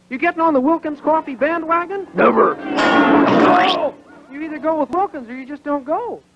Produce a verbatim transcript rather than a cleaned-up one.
You getting on the Wilkins coffee bandwagon? Never. You either go with Wilkins or you just don't go.